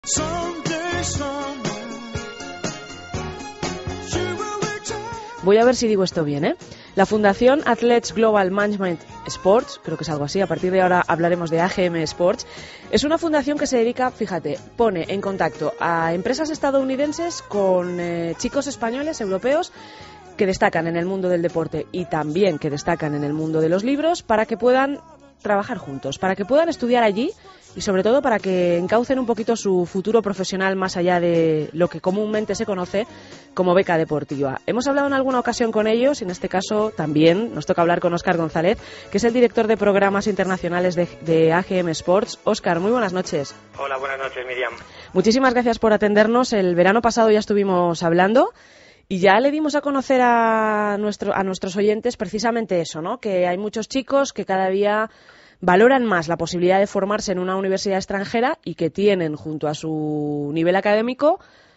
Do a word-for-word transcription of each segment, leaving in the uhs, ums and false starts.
Voy a ver si digo esto bien, ¿eh? La Fundación Athletes Global Management Sports, creo que es algo así, a partir de ahora hablaremos de A G M Sports, es una fundación que se dedica, fíjate, pone en contacto a empresas estadounidenses con eh, chicos españoles, europeos, que destacan en el mundo del deporte y también que destacan en el mundo de los libros, para que puedan trabajar juntos, para que puedan estudiar allí y sobre todo para que encaucen un poquito su futuro profesional más allá de lo que comúnmente se conoce como beca deportiva. Hemos hablado en alguna ocasión con ellos y en este caso también nos toca hablar con Óscar González, que es el director de programas internacionales de, de A G M Sports. Óscar, muy buenas noches. Hola, buenas noches, Miriam. Muchísimas gracias por atendernos. El verano pasado ya estuvimos hablando y ya le dimos a conocer a, nuestro, a nuestros oyentes precisamente eso, ¿no? Que hay muchos chicos que cada día valoran más la posibilidad de formarse en una universidad extranjera y que tienen junto a su nivel académico,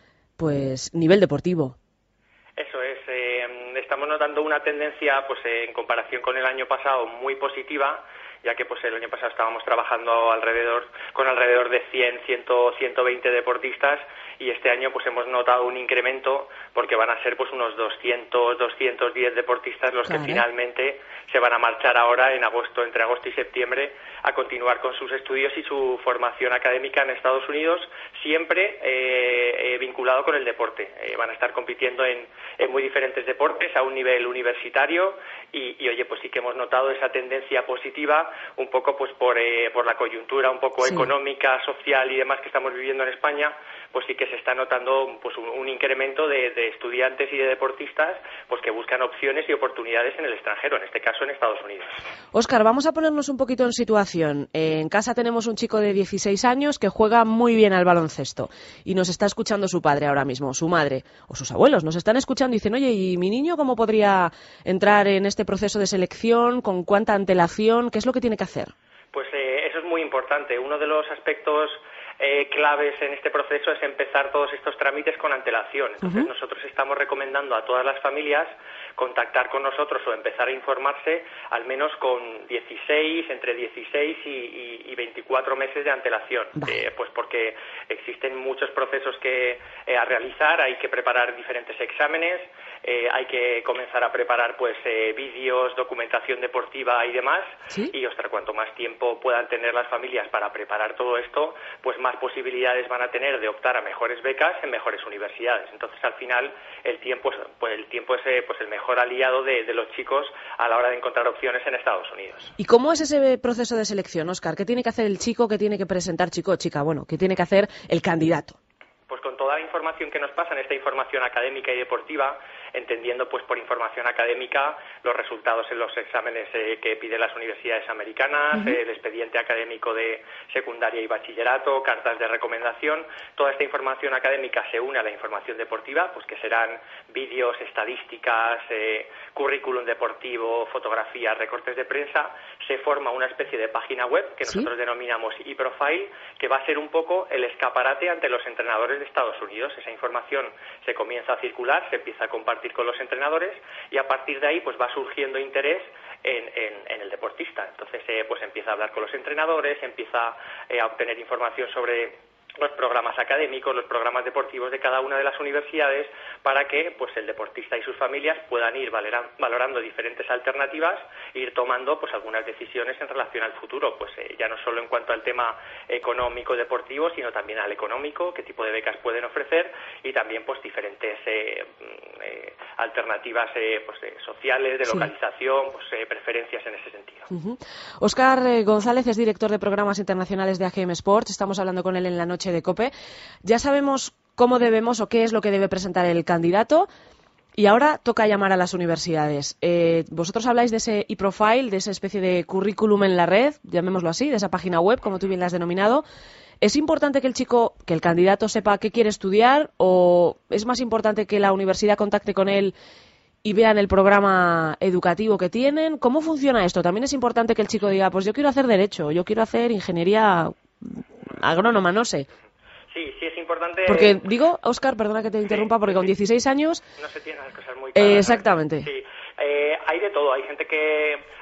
pues nivel deportivo. Eso es, eh, estamos notando una tendencia, pues eh, en comparación con el año pasado, muy positiva, ya que pues el año pasado estábamos trabajando alrededor con alrededor de cien, cien, ciento veinte deportistas y este año pues hemos notado un incremento porque van a ser pues unos doscientos, doscientos diez deportistas los claro. que finalmente se van a marchar ahora en agosto, entre agosto y septiembre, a continuar con sus estudios y su formación académica en Estados Unidos, siempre eh, eh, vinculado con el deporte. Eh, van a estar compitiendo en, en muy diferentes deportes a un nivel universitario y, y oye, pues sí que hemos notado esa tendencia positiva un poco pues por, eh, por la coyuntura un poco sí. económica, social y demás que estamos viviendo en España, pues sí que se está notando pues un, un incremento de, de estudiantes y de deportistas pues que buscan opciones y oportunidades en el extranjero, en este caso en Estados Unidos. Óscar, vamos a ponernos un poquito en situación. En casa tenemos un chico de dieciséis años que juega muy bien al baloncesto y nos está escuchando su padre ahora mismo, su madre o sus abuelos nos están escuchando y dicen, oye, ¿y mi niño cómo podría entrar en este proceso de selección? ¿Con cuánta antelación? ¿Qué es lo que tiene que hacer? Pues eh, eso es muy importante. Uno de los aspectos Eh, claves en este proceso es empezar todos estos trámites con antelación. Entonces uh-huh. nosotros estamos recomendando a todas las familias contactar con nosotros o empezar a informarse al menos con dieciséis, entre dieciséis y, y, y veinticuatro meses de antelación, eh, pues porque existen muchos procesos que eh, a realizar, hay que preparar diferentes exámenes, eh, hay que comenzar a preparar pues eh, vídeos, documentación deportiva y demás, ¿sí? Y ostras, cuanto más tiempo puedan tener las familias para preparar todo esto, pues más posibilidades van a tener de optar a mejores becas en mejores universidades. Entonces al final el tiempo, pues el tiempo es eh, pues el mejor mejor aliado de, de los chicos a la hora de encontrar opciones en Estados Unidos. ¿Y cómo es ese proceso de selección, Óscar? ¿Qué tiene que hacer el chico? ¿Qué tiene que presentar, chico o chica? Bueno, ¿qué tiene que hacer el candidato? Pues con toda la información que nos pasan, esta información académica y deportiva, entendiendo pues por información académica los resultados en los exámenes eh, que piden las universidades americanas, uh-huh. eh, el expediente académico de secundaria y bachillerato, cartas de recomendación, toda esta información académica se une a la información deportiva, pues que serán vídeos, estadísticas, eh, currículum deportivo, fotografías, recortes de prensa, se forma una especie de página web que nosotros ¿sí? denominamos eProfile, que va a ser un poco el escaparate ante los entrenadores de Estados Unidos. Esa información se comienza a circular, se empieza a compartir con los entrenadores y a partir de ahí pues va surgiendo interés en, en, en el deportista. Entonces eh, pues empieza a hablar con los entrenadores, empieza eh, a obtener información sobre los programas académicos, los programas deportivos de cada una de las universidades para que pues el deportista y sus familias puedan ir valoran, valorando diferentes alternativas e ir tomando pues algunas decisiones en relación al futuro, pues eh, ya no solo en cuanto al tema económico deportivo, sino también al económico, qué tipo de becas pueden ofrecer y también pues diferentes eh, eh, alternativas eh, pues eh, sociales, de localización, sí. pues eh, preferencias en ese sentido. Uh-huh. Óscar González es director de programas internacionales de A G M Sports, estamos hablando con él en la noche de COPE. Ya sabemos cómo debemos o qué es lo que debe presentar el candidato y ahora toca llamar a las universidades. Eh, vosotros habláis de ese e-profile, de esa especie de currículum en la red, llamémoslo así, de esa página web, como tú bien la has denominado. ¿Es importante que el chico, que el candidato sepa qué quiere estudiar o es más importante que la universidad contacte con él y vean el programa educativo que tienen? ¿Cómo funciona esto? También es importante que el chico diga, pues yo quiero hacer Derecho, yo quiero hacer Ingeniería agrónoma, no sé. Sí, sí es importante. Porque digo, Óscar, perdona que te interrumpa, sí, porque sí, con dieciséis años... No se tienen las cosas muy claras. Eh, exactamente. Sí. Eh, hay de todo, hay gente que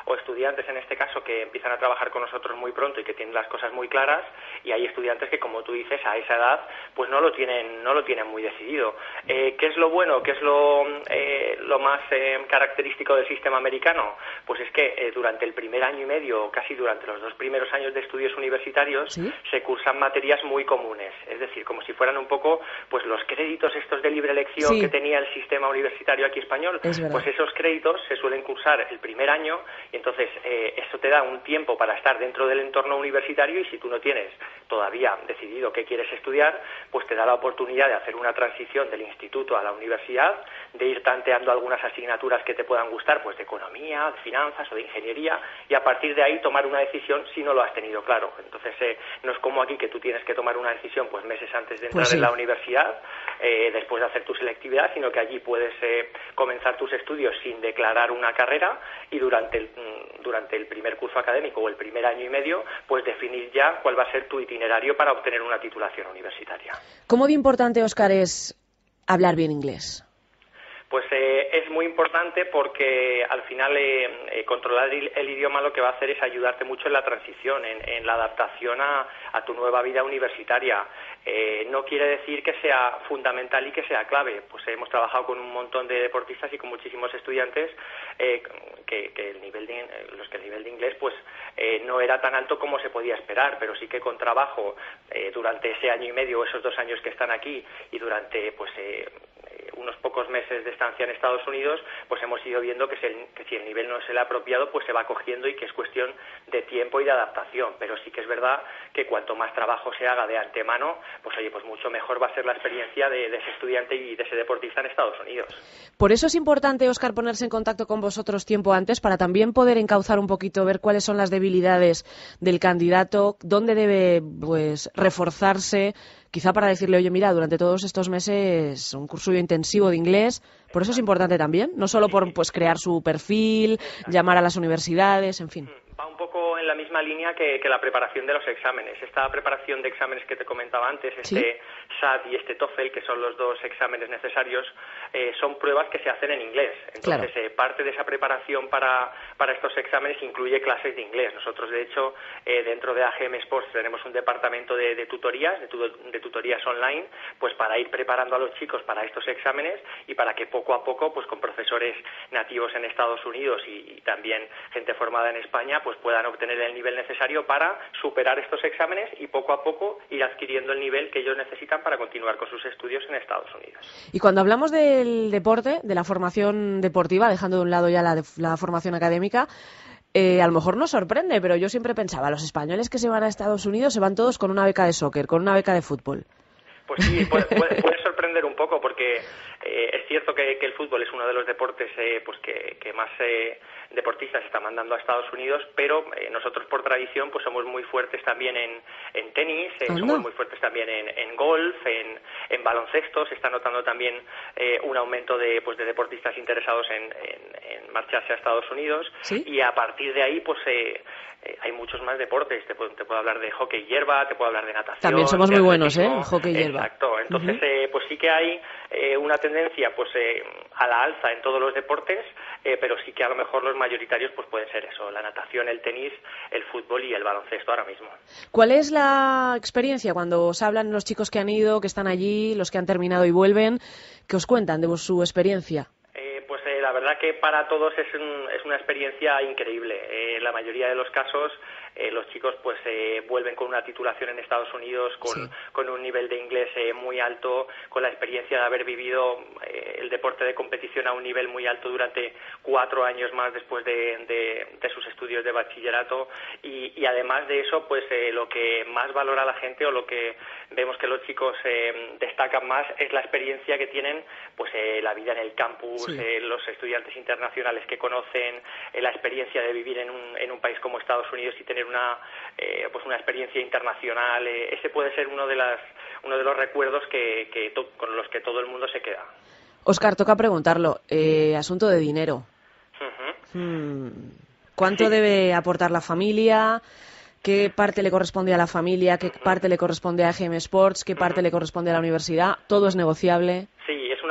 o estudiantes en este caso que empiezan a trabajar con nosotros muy pronto y que tienen las cosas muy claras, y hay estudiantes que, como tú dices, a esa edad pues no lo tienen no lo tienen muy decidido. Eh, ¿Qué es lo bueno? ¿Qué es lo, eh, lo más eh, característico del sistema americano? Pues es que eh, durante el primer año y medio, casi durante los dos primeros años de estudios universitarios, ¿sí?, se cursan materias muy comunes, es decir, como si fueran un poco pues los créditos estos de libre elección, sí, que tenía el sistema universitario aquí español. Pues esos créditos se suelen cursar el primer año, y entonces eh, eso te da un tiempo para estar dentro del entorno universitario, y si tú no tienes todavía decidido qué quieres estudiar, pues te da la oportunidad de hacer una transición del instituto a la universidad, de ir tanteando algunas asignaturas que te puedan gustar, pues de economía, de finanzas o de ingeniería, y a partir de ahí tomar una decisión si no lo has tenido claro. Entonces eh, no es como aquí, que tú tienes que tomar una decisión pues meses antes de entrar, pues sí, en la universidad, eh, después de hacer tu selectividad, sino que allí puedes eh, comenzar tus estudios sin declarar una carrera, y durante el, durante el primer curso académico o el primer año y medio, pues definir ya cuál va a ser tu itinerario para obtener una titulación universitaria. ¿Cómo de importante, Óscar, es hablar bien inglés? Pues eh, es muy importante porque al final eh, eh, controlar el, el idioma lo que va a hacer es ayudarte mucho en la transición, en, en la adaptación a, a tu nueva vida universitaria. Eh, no quiere decir que sea fundamental y que sea clave. Pues hemos trabajado con un montón de deportistas y con muchísimos estudiantes eh, que, que el nivel de, los que el nivel de inglés pues eh, no era tan alto como se podía esperar, pero sí que con trabajo eh, durante ese año y medio, esos dos años que están aquí, y durante pues eh, unos pocos meses de estancia en Estados Unidos, pues hemos ido viendo que, el, que si el nivel no es el apropiado, pues se va cogiendo, y que es cuestión de tiempo y de adaptación. Pero sí que es verdad que cuanto más trabajo se haga de antemano, pues oye, pues mucho mejor va a ser la experiencia de, de ese estudiante y de ese deportista en Estados Unidos. Por eso es importante, Óscar, ponerse en contacto con vosotros tiempo antes, para también poder encauzar un poquito, ver cuáles son las debilidades del candidato, dónde debe pues reforzarse, quizá para decirle, oye, mira, durante todos estos meses un curso intensivo de inglés. Por eso es importante también, no solo por pues crear su perfil, llamar a las universidades, en fin. Va un poco en la misma línea que, que la preparación de los exámenes. Esta preparación de exámenes que te comentaba antes, este ¿sí? S A T y este TOEFL, que son los dos exámenes necesarios, eh, son pruebas que se hacen en inglés. Entonces, claro, eh, parte de esa preparación para, para estos exámenes incluye clases de inglés. Nosotros, de hecho, eh, dentro de A G M Sports tenemos un departamento de, de tutorías, de, tu, de tutorías online, pues para ir preparando a los chicos para estos exámenes, y para que poco a poco, pues con profesores nativos en Estados Unidos y, y también gente formada en España, pues puedan obtener el nivel necesario para superar estos exámenes y poco a poco ir adquiriendo el nivel que ellos necesitan para continuar con sus estudios en Estados Unidos. Y cuando hablamos del deporte, de la formación deportiva, dejando de un lado ya la, de, la formación académica, eh, a lo mejor nos sorprende, pero yo siempre pensaba, los españoles que se van a Estados Unidos se van todos con una beca de soccer, con una beca de fútbol. Pues sí, puede, puede, puede sorprender un poco, porque eh, es cierto que, que el fútbol es uno de los deportes eh, pues que, que más eh, deportistas están mandando a Estados Unidos, pero eh, nosotros por tradición pues somos muy fuertes también en, en tenis, eh, oh, somos no. muy fuertes también en, en golf, en, en baloncesto. Se está notando también eh, un aumento de, pues, de deportistas interesados en, en, en marcharse a Estados Unidos, ¿sí? Y a partir de ahí pues eh, eh, hay muchos más deportes. Te puedo, te puedo hablar de hockey hierba, te puedo hablar de natación. También somos muy buenos, ¿eh? Hockey hierba. Exacto. Entonces, uh-huh. eh, pues sí que hay eh, una tendencia pues eh, a la alza en todos los deportes, eh, pero sí que a lo mejor los mayoritarios pues pueden ser eso, la natación, el tenis, el fútbol y el baloncesto ahora mismo. ¿Cuál es la experiencia cuando os hablan los chicos que han ido, que están allí, los que han terminado y vuelven, que os cuentan de su experiencia? Eh, pues eh, la verdad que para todos es, un, es una experiencia increíble. Eh, en la mayoría de los casos eh, los chicos pues eh, vuelven con una titulación en Estados Unidos, con, sí. con un nivel de inglés eh, muy alto, con la experiencia de haber vivido eh, el deporte de competición a un nivel muy alto durante cuatro años más después de, de, de sus estudios de bachillerato, y, y además de eso pues eh, lo que más valora la gente, o lo que vemos que los chicos eh, destacan más, es la experiencia que tienen, pues eh, la vida en el campus, sí. eh, los estudiantes internacionales que conocen, eh, la experiencia de vivir en un, en un país como Estados Unidos y tener una eh, pues una experiencia internacional. Eh, ese puede ser uno de las uno de los recuerdos que, que to, con los que todo el mundo se queda. Óscar, toca preguntarlo. Eh, asunto de dinero. Uh-huh. Hmm. ¿Cuánto sí. debe aportar la familia? ¿Qué parte le corresponde a la familia? ¿Qué uh-huh. parte le corresponde a A G M Sports? ¿Qué parte uh-huh. le corresponde a la universidad? ¿Todo es negociable? Sí, es una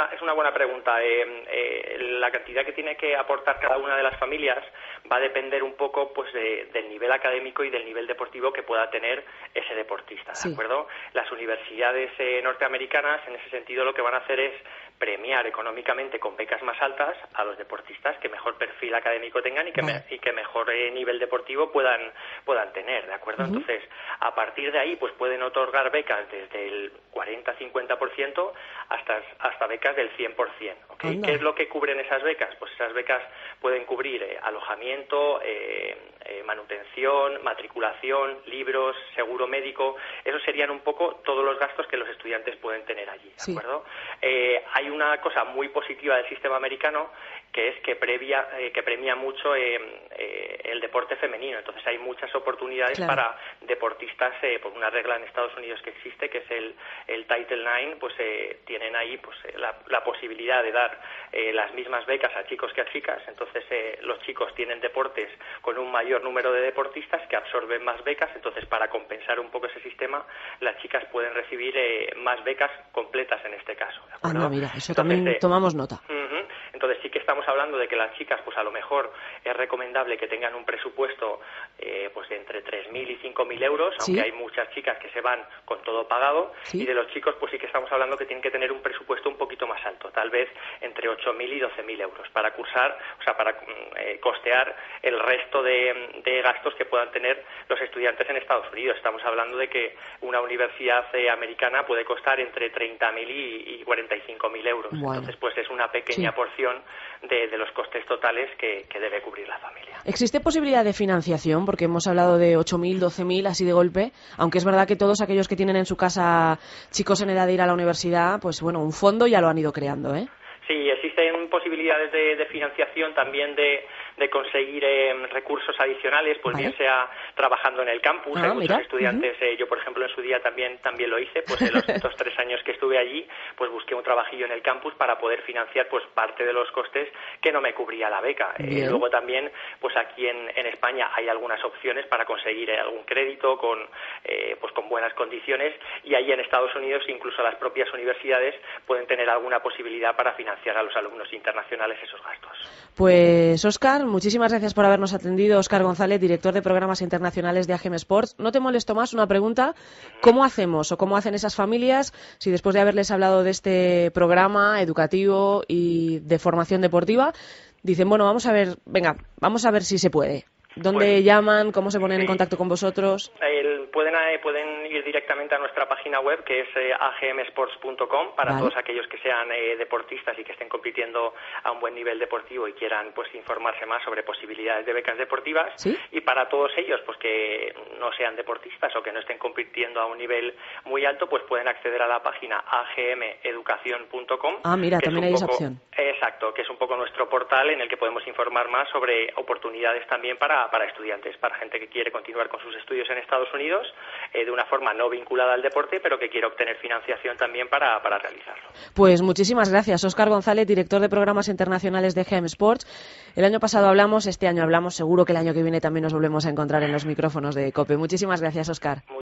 una, es una buena pregunta. Eh, eh, la cantidad que tiene que aportar cada una de las familias va a depender un poco pues de, del nivel académico y del nivel deportivo que pueda tener ese deportista, ¿de sí. acuerdo? Las universidades eh, norteamericanas, en ese sentido, lo que van a hacer es premiar económicamente con becas más altas a los deportistas que mejor perfil académico tengan y que, vale. me, y que mejor eh, nivel deportivo puedan puedan tener, ¿de acuerdo? Uh-huh. Entonces, a partir de ahí, pues pueden otorgar becas desde el cuarenta a cincuenta por ciento hasta, hasta becas del cien por ciento, ¿okay? ¿Qué es lo que cubren esas becas? Pues esas becas pueden cubrir eh, alojamiento, eh, eh, manutención, matriculación, libros, seguro médico. Esos serían un poco todos los gastos que los estudiantes pueden tener allí, ¿de sí. acuerdo? Eh, hay una cosa muy positiva del sistema americano, que es que previa eh, que premia mucho eh, eh, el deporte femenino. Entonces hay muchas oportunidades claro. para deportistas, eh, por una regla en Estados Unidos que existe, que es el, el Title nueve, pues eh, tienen ahí pues eh, la, la posibilidad de dar eh, las mismas becas a chicos que a chicas. Entonces eh, los chicos tienen deportes con un mayor número de deportistas que absorben más becas. Entonces, para compensar un poco ese sistema, las chicas pueden recibir eh, más becas completas en este caso, ¿de acuerdo? Ah, no, mira, eso Entonces, también eh, tomamos nota. Uh-huh. Entonces sí que estamos hablando de que las chicas, pues a lo mejor es recomendable que tengan un presupuesto eh, pues de entre tres mil y cinco mil euros, ¿sí? Aunque hay muchas chicas que se van con todo pagado, ¿sí? Y de los chicos pues sí que estamos hablando que tienen que tener un presupuesto un poquito más alto, tal vez entre ocho mil y doce mil euros para cursar, o sea, para eh, costear el resto de, de gastos que puedan tener los estudiantes en Estados Unidos. Estamos hablando de que una universidad eh, americana puede costar entre treinta mil y, y cuarenta y cinco mil euros. Bueno. Entonces, pues es una pequeña sí. porción de, de los costes totales que, que debe cubrir la familia. ¿Existe posibilidad de financiación? Porque hemos hablado de ocho mil, doce mil, así de golpe, aunque es verdad que todos aquellos que tienen en su casa chicos en edad de ir a la universidad, pues bueno, un fondo ya lo han ido creando, ¿eh? Sí, existen posibilidades de, de financiación también de, de conseguir eh, recursos adicionales, pues vale. bien sea trabajando en el campus. Ah, Hay muchos mira. estudiantes, uh-huh. eh, yo por ejemplo en su día también también lo hice, pues en los estos tres años que estuve allí, pues busqué un trabajillo en el campus para poder financiar pues parte de los costes que no me cubría la beca. Eh, luego también, pues aquí en, en España hay algunas opciones para conseguir eh, algún crédito con eh, pues con buenas condiciones, y ahí en Estados Unidos incluso las propias universidades pueden tener alguna posibilidad para financiar a los alumnos internacionales esos gastos. Pues Óscar, muchísimas gracias por habernos atendido. Óscar González, director de programas internacionales de A G M Sports. No te molesto más, una pregunta. ¿Cómo hacemos o cómo hacen esas familias si después de haberles hablado de este programa educativo y de formación deportiva dicen, bueno, vamos a ver, venga, vamos a ver si se puede? ¿Dónde pues, llaman? ¿Cómo se ponen sí. en contacto con vosotros? El, pueden, eh, pueden ir directamente a nuestra página web, que es eh, a g m sports punto com, para vale. todos aquellos que sean eh, deportistas y que estén compitiendo a un buen nivel deportivo y quieran pues informarse más sobre posibilidades de becas deportivas. ¿Sí? Y para todos ellos pues que no sean deportistas o que no estén compitiendo a un nivel muy alto, pues pueden acceder a la página a g m educación punto com. Ah, mira, también hay poco, esa opción. Exacto, que es un poco nuestro portal en el que podemos informar más sobre oportunidades también para para estudiantes, para gente que quiere continuar con sus estudios en Estados Unidos eh, de una forma no vinculada al deporte, pero que quiere obtener financiación también para, para realizarlo. Pues muchísimas gracias, Óscar González, director de programas internacionales de A G M Sports. El año pasado hablamos, este año hablamos, seguro que el año que viene también nos volvemos a encontrar en los micrófonos de COPE. Muchísimas gracias, Óscar.